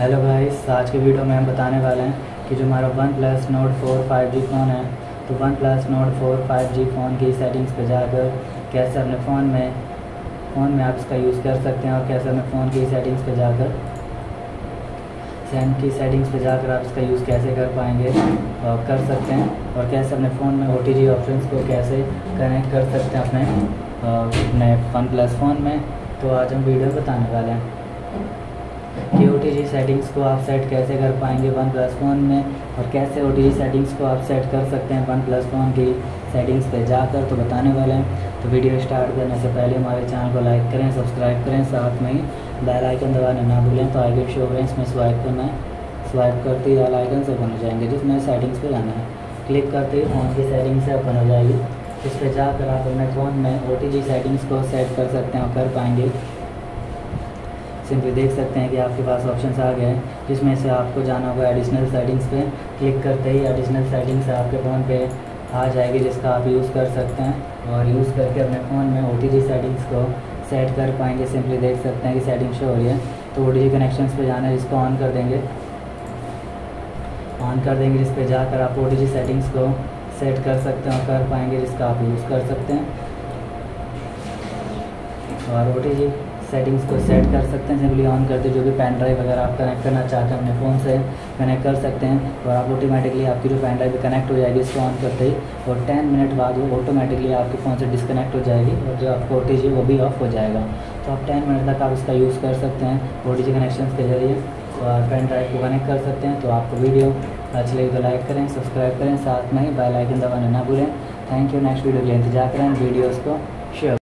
Hello guys, आज के video में हम बताने वाले हैं कि जो हमारा one plus note 4 5G phone है, तो OnePlus note 4 5G phone की सेटिंग्स पे जाकर कैसे अपने फ़ोन में आप इसका यूज़ कर सकते हैं और कैसे अपने फ़ोन की सेटिंग्स पे जाकर आप इसका यूज़ कैसे कर पाएंगे और कर सकते हैं, और कैसे अपने फ़ोन में OTG ऑप्शंस को कैसे कनेक्ट कर सकते हैं अपने वन प्लस फ़ोन में। तो आज हम वीडियो बताने वाले हैं कि OTG सेटिंग्स को आप सेट कैसे कर पाएंगे वन प्लस फ़ोन में, और कैसे OTG सेटिंग्स को आप सेट कर सकते हैं वन प्लस फ़ोन की सेटिंग्स पे जाकर, तो बताने वाले हैं। तो वीडियो स्टार्ट करने से पहले हमारे चैनल को लाइक करें, सब्सक्राइब करें, साथ में ही बेल आइकन दबाना ना भूलें। तो आगे शो हो इसमें स्वाइप करना है, स्वाइप करते ही ऑल आइकन से ओपन हो जाएंगे, जिसमें सेटिंग्स पे जाना है। क्लिक करते ही फ़ोन की सेटिंग्स से ओपन हो जाएगी। इस पर जाकर आप अपने फ़ोन में OTG सेटिंग्स को सेट कर सकते हैं और कर पाएंगे। सिंपली देख सकते हैं कि आपके पास ऑप्शंस आ गए हैं, जिसमें से आपको जाना होगा एडिशनल सेटिंग्स पे। क्लिक करते ही एडिशनल सेटिंग्स आपके फ़ोन पे आ जाएगी, जिसका आप यूज़ कर सकते हैं और यूज़ करके अपने फ़ोन में OTG सेटिंग्स को सेट कर पाएंगे। सिंपली देख सकते हैं कि सेटिंग शो हो रही है, तो OTG कनेक्शंस पे जाना है, जिसको ऑन कर देंगे। जिस पे जाकर आप OTG सेटिंग्स को सेट कर सकते हैं और कर पाएंगे, जिसका आप यूज़ कर सकते हैं और OTG सेटिंग्स को सेट कर सकते हैं। सिंपली ऑन करते जो भी पेन ड्राइव वगैरह आप कनेक्ट करना चाहते हैं अपने फ़ोन से कनेक्ट कर सकते हैं, और आप ऑटोमेटिकली आपकी जो पेन ड्राइव कनेक्ट हो जाएगी इसको ऑन करते ही, और 10 मिनट बाद वो ऑटोमेटिकली आपके फ़ोन से डिस्कनेक्ट हो जाएगी और जो आपको OTG वो भी ऑफ हो जाएगा। तो आप 10 मिनट तक आप इसका यूज़ कर सकते हैं OTG कनेक्शन के ज़रिए, और पेन ड्राइव को कनेक्ट कर सकते हैं। तो आपको वीडियो अच्छी लगी तो लाइक करें, सब्सक्राइब करें, साथ में ही बेल आइकन दबाना ना भूलें। Thank you. नेक्स्ट वीडियो के लिए इंतजार करें, वीडियोज़ को शेयर